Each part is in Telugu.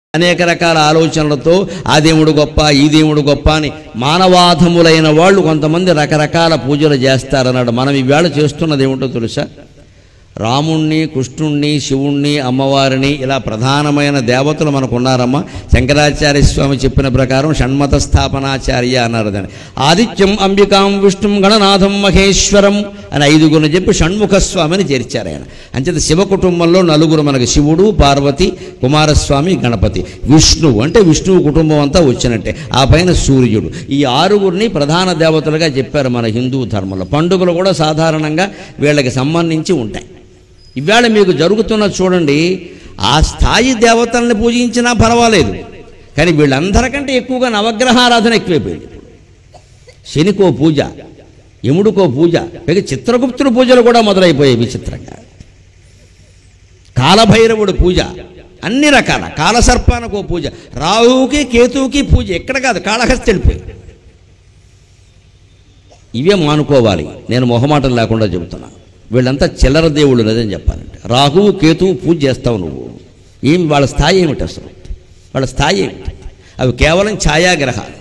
అనేక రకాల ఆలోచనలతో ఆ దేవుడు గొప్ప ఈ దేవుడు గొప్ప అని మానవాధములైన వాళ్ళు కొంతమంది రకరకాల పూజలు చేస్తారన్నాడు. మనం ఈవేళ చేస్తున్నది ఏమిటో తెలుసా? రాముణ్ణి, కృష్ణుణ్ణి, శివుణ్ణి, అమ్మవారిని ఇలా ప్రధానమైన దేవతలు మనకు ఉన్నారమ్మా. శంకరాచార్య స్వామి చెప్పిన ప్రకారం షణ్మత స్థాపనాచార్య అన్నారు దాన్ని. ఆదిత్యం, అంబికాం, విష్ణుం, గణనాథం, మహేశ్వరం అని 5గురిని చెప్పి షణ్ముఖ స్వామిని చేర్చారు ఆయన. అంచేత శివ కుటుంబంలో 4 మనకు శివుడు, పార్వతి, కుమారస్వామి, గణపతి. విష్ణువు అంటే విష్ణువు కుటుంబం అంతా వచ్చినట్టే. ఆ పైన సూర్యుడు. ఈ 6గురిని ప్రధాన దేవతలుగా చెప్పారు మన హిందూ ధర్మంలో. పండుగలు కూడా సాధారణంగా వీళ్ళకి సంబంధించి ఉంటాయి. ఇవాళ మీకు జరుగుతున్న చూడండి, ఆ స్థాయి దేవతల్ని పూజించినా పర్వాలేదు, కానీ వీళ్ళందరికంటే ఎక్కువగా నవగ్రహారాధన ఎక్కువైపోయింది. శనికో పూజ, యముడికో పూజ, పైగా చిత్రగుప్తుడి పూజలు కూడా మొదలైపోయాయి విచిత్రంగా. కాలభైరవుడి పూజ, అన్ని రకాల కాలసర్పానికో పూజ, రాహువుకి కేతువుకి పూజ. ఎక్కడ కాదు, కాళహస్తి వెళ్ళిపోయి. ఇవే మానుకోవాలి. నేను మొహమాటం లేకుండా చెబుతున్నా. వీళ్ళంతా చిల్లర దేవుళ్ళు లేదని చెప్పాలంటే. రాహువు కేతువు పూజ చేస్తావు నువ్వు. ఏం వాళ్ళ స్థాయి ఏమిటి అసలు? వాళ్ళ స్థాయి ఏమిటి? అవి కేవలం ఛాయాగ్రహాలు.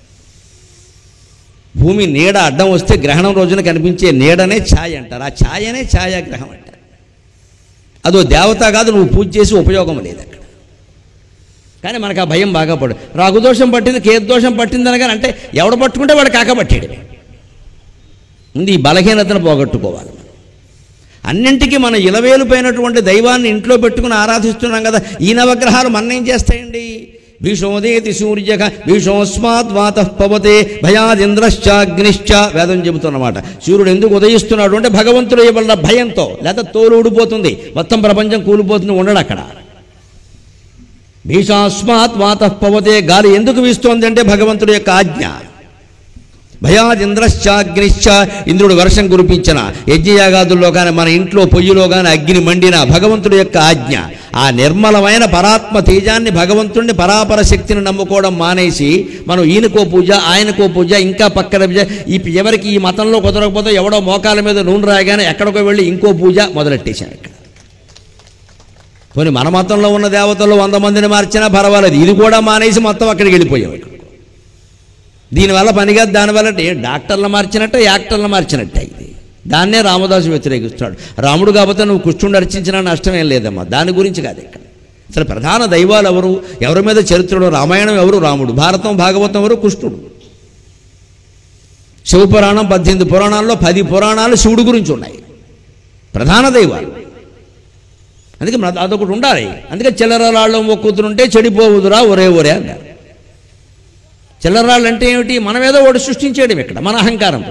భూమి నీడ అడ్డం వస్తే గ్రహణం రోజున కనిపించే నీడనే ఛాయ అంటారు. ఆ ఛాయనే ఛాయాగ్రహం అంటారు. అదో దేవత కాదు, నువ్వు పూజ చేసి ఉపయోగం లేదు అక్కడ. కానీ మనకు ఆ భయం బాగా పడు. రాహుదోషం పట్టింది, కేతుదోషం పట్టింది అనగానే అంటే ఎవడు పట్టుకుంటే వాడు కాకపట్టాడు. ముందు ఈ బలహీనతను పోగొట్టుకోవాలి. అన్నింటికీ మనం ఇలవేలుపోయినటువంటి దైవాన్ని ఇంట్లో పెట్టుకుని ఆరాధిస్తున్నాం కదా. ఈ నవగ్రహాలు మన్నేం చేస్తాయండి? భీషోదేతి సూర్యక భీషోస్మాత్ వాతః పవతే భయాదింద్రశ్చాగ్నిశ్చ వేదం చెబుతున్నమాట. సూర్యుడు ఎందుకు ఉదయిస్తున్నాడు అంటే భగవంతుడు ఇవ్వాల భయంతో, లేదా తోలు ఊడిపోతుంది, మొత్తం ప్రపంచం కూలిపోతుంది, ఉండడు అక్కడ. భీషాస్మాత్ వాతః పవతే, గాలి ఎందుకు వీస్తోంది అంటే భగవంతుడి యొక్క ఆజ్ఞ. భయాదింద్రశ్చాగ్నిశ్చ, ఇంద్రుడు వర్షం కురిపించిన, యజ్ఞయాగాదుల్లో కానీ మన ఇంట్లో పొయ్యిలో కానీ అగ్ని మండిన భగవంతుడి యొక్క ఆజ్ఞ. ఆ నిర్మలమైన పరాత్మ తేజాన్ని, భగవంతుడిని, పరాపర శక్తిని నమ్ముకోవడం మానేసి మనం ఈయనకో పూజ, ఆయనకో పూజ, ఇంకా పక్కన పూజ. ఎవరికి ఈ మతంలో కుదరకపోతే ఎవడో మోకాల మీద నూనె రాయగానే ఎక్కడికో వెళ్ళి ఇంకో పూజ మొదలెట్టేశాను ఇక్కడ. పోనీ మన మతంలో ఉన్న దేవతలు 100 మందిని మార్చినా పర్వాలేదు, ఇది కూడా మానేసి మొత్తం అక్కడికి వెళ్ళిపోయాం. దీనివల్ల పనిగా దానివల్ల డాక్టర్లు మార్చినట్టే, యాక్టర్లు మార్చినట్టే. ఇది దాన్నే రామదాసు వ్యతిరేకిస్తున్నాడు. రాముడు కాబట్టి నువ్వు కృష్ణుడు అర్చించినా నష్టమేం లేదమ్మా, దాని గురించి కాదు ఇక్కడ. అసలు ప్రధాన దైవాలు ఎవరు, ఎవరి మీద చరిత్రలో? రామాయణం ఎవరు? రాముడు. భారతం, భాగవతం ఎవరు? కృష్ణుడు. శివపురాణం 18 పురాణాల్లో 10 పురాణాలు శివుడు గురించి ఉన్నాయి, ప్రధాన దైవాలు. అందుకే అదొకటి ఉండాలి. అందుకే చిల్లరరాళ్ళు మొక్కుతుంటే చెడిపోవుదురా ఒరే ఒరే అన్నారు. చిల్లరాళ్ళు అంటే ఏమిటి? మనమేదో ఒకటి సృష్టించేయడం ఇక్కడ, మన అహంకారంతో.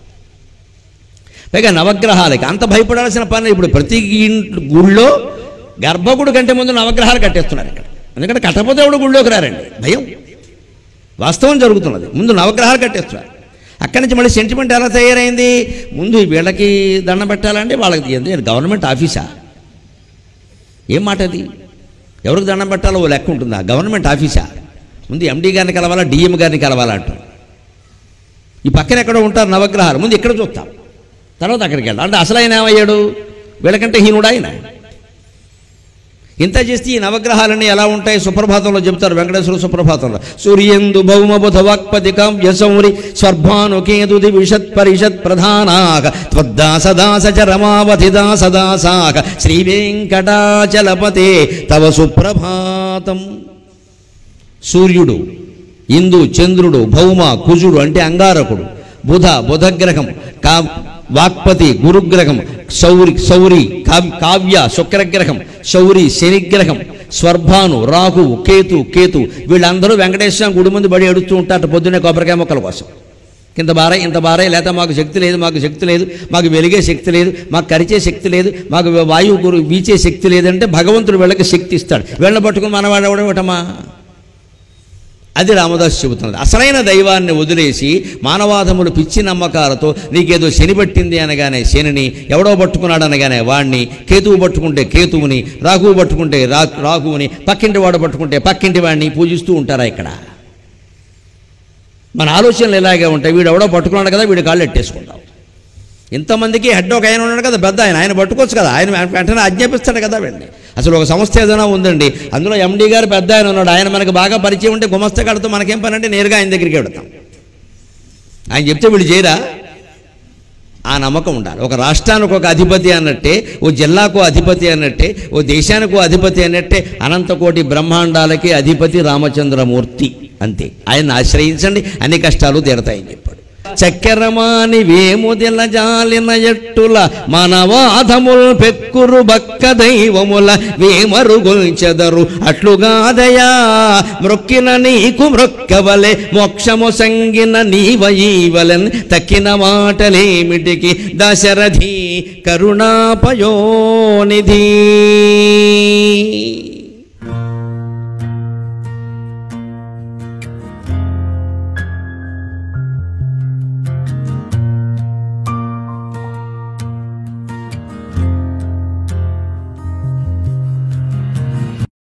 పైగా నవగ్రహాలకి అంత భయపడాల్సిన పని. ఇప్పుడు ప్రతి గుళ్ళో గర్భగుడి కంటే ముందు నవగ్రహాలు కట్టేస్తున్నారు ఇక్కడ. ఎందుకంటే కట్టకపోతే ఎవడు గుళ్ళోకి రారండి, భయం. వాస్తవం జరుగుతున్నది. ముందు నవగ్రహాలు కట్టేస్తున్నారు. అక్కడి నుంచి మళ్ళీ సెంటిమెంట్ ఎలా తయారైంది? ముందు వీళ్ళకి దండం పెట్టాలంటే వాళ్ళకి గవర్నమెంట్ ఆఫీసా? ఏం మాట అది? ఎవరికి దండం పెట్టాలో ఓ లెక్క ఉంటుందా? గవర్నమెంట్ ఆఫీసా? ముందు ఎండీ గారిని కలవాలా, డిఎం గారిని కలవాలా అంటారు. ఈ పక్కన ఎక్కడో ఉంటారు నవగ్రహాలు, ముందు ఇక్కడ చూస్తాం, తర్వాత అక్కడికి వెళ్తాం. అంటే అసలు ఆయన ఏమయ్యాడు? వీళ్ళకంటే హీనుడు ఆయన. ఇంత చేస్తే ఈ నవగ్రహాలన్నీ ఎలా ఉంటాయి? సుప్రభాతంలో చెబుతారు, వెంకటేశ్వర సుప్రభాతంలో. సూర్యందు భౌమ బుధ వాక్పతి కావ్యసౌరి స్వర్భాను కేతు దివిషత్ పరిషత్ ప్రధానాక త్వద్దాసదాస చ రమావతి దాసదాసాక శ్రీ వెంకటాచలపతే తవ సుప్రభాతం. సూర్యుడు, ఇందు, చంద్రుడు, భౌమ, కుజుడు అంటే అంగారకుడు, బుధగ్రహం, వాక్పతి గురుగ్రహం, సౌరి కావ్య శుక్రగ్రహం, శౌరి శనిగ్రహం, స్వర్భాను రాహు, కేతు వీళ్ళందరూ వెంకటేశ్వర గుడి ముందు బడి ఎడుతూ ఉంటారు పొద్దున్నే కొబ్బరికాయ మొక్కల కోసం. ఇంత బారే లేకపోతే మాకు శక్తి లేదు, మాకు వెలిగే శక్తి లేదు, మాకు కరిచే శక్తి లేదు, మాకు వాయువు వీచే శక్తి లేదంటే భగవంతుడు వీళ్ళకి శక్తి ఇస్తాడు. వీళ్ళని పట్టుకుని మనవాడు ఎవడం ఇటమా? అది రామదాసు చెబుతున్నది. అసలైన దైవాన్ని వదిలేసి మానవాధములు పిచ్చి నమ్మకాలతో నీకేదో శని పట్టింది అనగానే శనిని, ఎవడో పట్టుకున్నాడు అనగానే వాడిని, కేతువు పట్టుకుంటే కేతువుని, రాహువు పట్టుకుంటే రాహువుని, పక్కింటి వాడు పట్టుకుంటే పక్కింటి వాడిని పూజిస్తూ ఉంటారా ఇక్కడ? మన ఆలోచనలు ఇలాగే ఉంటాయి. వీడు ఎవడో పట్టుకున్నాడు కదా, వీడి కాళ్ళు ఎట్టేసుకుంటాం. ఇంతమందికి హెడ్ ఒక ఆయన ఉన్నాడు కదా, పెద్ద ఆయన పట్టుకోవచ్చు కదా, ఆయన వెంటనే ఆజ్ఞాపిస్తాడు కదా వెళ్ళి. అసలు ఒక సంస్థ ఏదైనా ఉందండి, అందులో ఎండీ గారు పెద్ద ఆయన ఉన్నాడు, ఆయన మనకు బాగా పరిచయం ఉంటే గుమస్తగాడితో మనకేం పని అంటే నేరుగా ఆయన దగ్గరికి వెళతాం. ఆయన చెప్తే వీళ్ళు చేయరా? ఆ నమ్మకం ఉండాలి. ఒక రాష్ట్రానికి ఒక అధిపతి అన్నట్టే, ఓ జిల్లాకు అధిపతి అన్నట్టే, ఓ దేశానికి అధిపతి అన్నట్టే అనంతకోటి బ్రహ్మాండాలకి అధిపతి రామచంద్రమూర్తి. అంతే, ఆయన్ని ఆశ్రయించండి, అన్ని కష్టాలు తీరతాయని చెప్పాడు. చక్కెరమాని వేముదిల జాలిన ఎట్టుల మనవాధముల్ పెక్కురు బక్క దైవముల వేమరుగుల్చెదరు అట్లుగాదయా మ్రొక్కిన నీకు మ్రొక్కవలే మోక్షము సంగిన నీవయీవలెన్ తక్కిన మాటలేమిటికి దశరథి కరుణాపయోనిధి.